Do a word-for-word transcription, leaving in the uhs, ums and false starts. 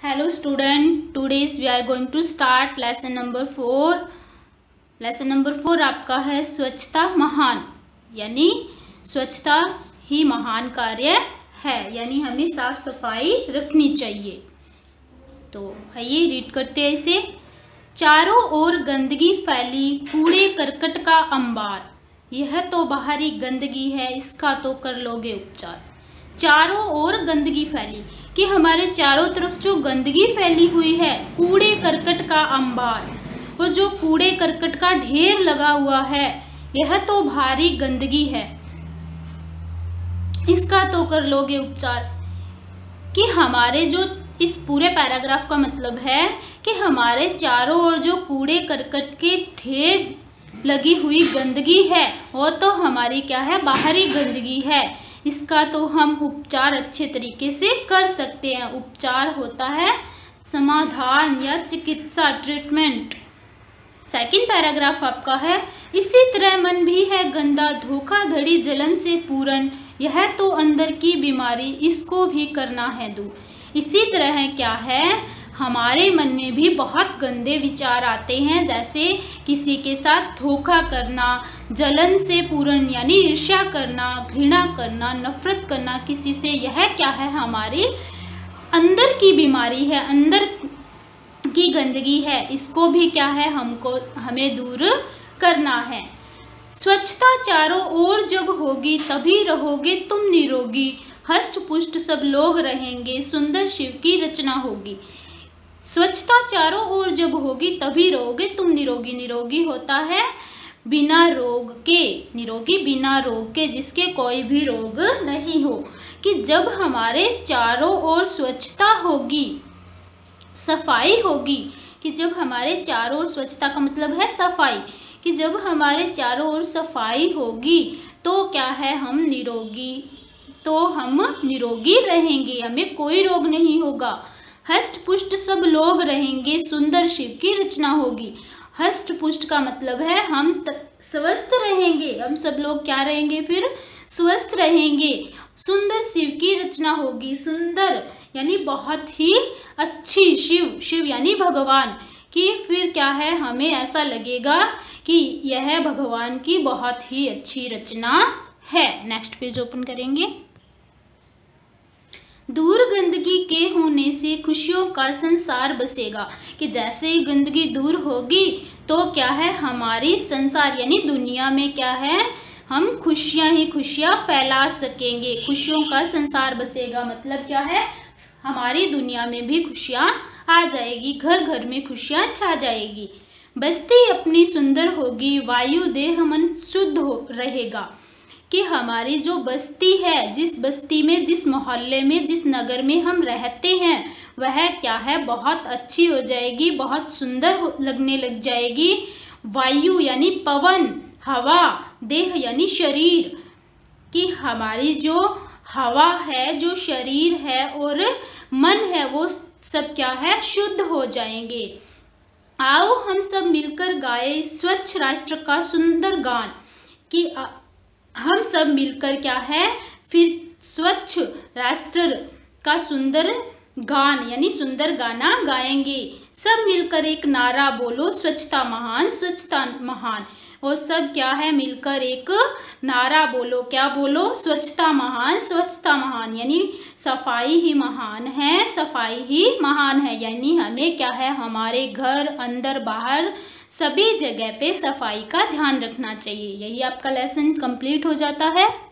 Hello student, today we are going to start lesson number four. lesson number four आपका है स्वच्छता महान, यानी स्वच्छता ही महान कार्य है, यानी हमें साफ सफाई रखनी चाहिए। तो आइए रीड करते हैं इसे। चारों ओर गंदगी फैली, कूड़े करकट का अंबार, यह तो बाहरी गंदगी है, इसका तो कर लोगे उपचार। चारों ओर गंदगी फैली कि हमारे चारों तरफ जो गंदगी फैली हुई है, कूड़े करकट का अंबार, और जो कूड़े करकट का ढेर लगा हुआ है, यह तो भारी गंदगी है, इसका तो कर लोगे उपचार। कि हमारे जो इस पूरे पैराग्राफ का मतलब है कि हमारे चारों ओर जो कूड़े करकट के ढेर लगी हुई गंदगी है, वो तो हमारी क्या है, बाहरी गंदगी है, इसका तो हम उपचार अच्छे तरीके से कर सकते हैं। उपचार होता है समाधान या चिकित्सा, ट्रीटमेंट। सेकंड पैराग्राफ आपका है, इसी तरह मन भी है गंदा, धोखाधड़ी जलन से पूरन, यह तो अंदर की बीमारी, इसको भी करना है दूर। इसी तरह क्या है, हमारे मन में भी बहुत गंदे विचार आते हैं, जैसे किसी के साथ धोखा करना, जलन से पूर्ण यानी ईर्ष्या करना, घृणा करना, नफरत करना किसी से, यह क्या है, हमारी अंदर की बीमारी है, अंदर की गंदगी है, इसको भी क्या है, हमको हमें दूर करना है। स्वच्छता चारों ओर जब होगी, तभी रहोगे तुम निरोगी, हष्ट पुष्ट सब लोग रहेंगे, सुंदर शिव की रचना होगी। स्वच्छता चारों ओर जब होगी तभी रहोगे तुम निरोगी। निरोगी होता है बिना रोग के, निरोगी बिना रोग के, जिसके कोई भी रोग नहीं हो। कि जब हमारे चारों ओर स्वच्छता होगी, सफाई होगी, कि जब हमारे चारों ओर, स्वच्छता का मतलब है सफाई, कि जब हमारे चारों ओर सफाई होगी तो क्या है, हम निरोगी, तो हम निरोगी रहेंगे, हमें कोई रोग नहीं होगा। हष्ट पुष्ट सब लोग रहेंगे, सुंदर शिव की रचना होगी। हष्ट पुष्ट का मतलब है हम स्वस्थ रहेंगे, हम सब लोग क्या रहेंगे, फिर स्वस्थ रहेंगे। सुंदर शिव की रचना होगी, सुंदर यानी बहुत ही अच्छी, शिव, शिव यानी भगवान, कि फिर क्या है, हमें ऐसा लगेगा कि यह भगवान की बहुत ही अच्छी रचना है। नेक्स्ट पेज ओपन करेंगे। दूर गंदगी के होने से खुशियों का संसार बसेगा, कि जैसे ही गंदगी दूर होगी तो क्या है, हमारी संसार यानी दुनिया में क्या है, हम खुशियां ही खुशियां फैला सकेंगे। खुशियों का संसार बसेगा मतलब क्या है, हमारी दुनिया में भी खुशियां आ जाएगी, घर घर में खुशियां छा जाएगी। बस्ती अपनी सुंदर होगी, वायु देह मन शुद्ध हो रहेगा। कि हमारी जो बस्ती है, जिस बस्ती में, जिस मोहल्ले में, जिस नगर में हम रहते हैं, वह क्या है, बहुत अच्छी हो जाएगी, बहुत सुंदर लगने लग जाएगी। वायु यानी पवन, हवा, देह यानी शरीर, कि हमारी जो हवा है, जो शरीर है और मन है, वो सब क्या है, शुद्ध हो जाएंगे। आओ हम सब मिलकर गाए स्वच्छ राष्ट्र का सुंदर गान, कि हम सब मिलकर क्या है, फिर स्वच्छ राष्ट्र का सुंदर गान यानी सुंदर गाना गाएंगे। सब मिलकर एक नारा बोलो, स्वच्छता महान, स्वच्छता महान, और सब क्या है, मिलकर एक नारा बोलो, क्या बोलो, स्वच्छता महान, स्वच्छता महान, यानी सफाई ही महान है, सफाई ही महान है, यानी हमें क्या है, हमारे घर, अंदर, बाहर सभी जगह पे सफाई का ध्यान रखना चाहिए। यही आपका लेसन कंप्लीट हो जाता है।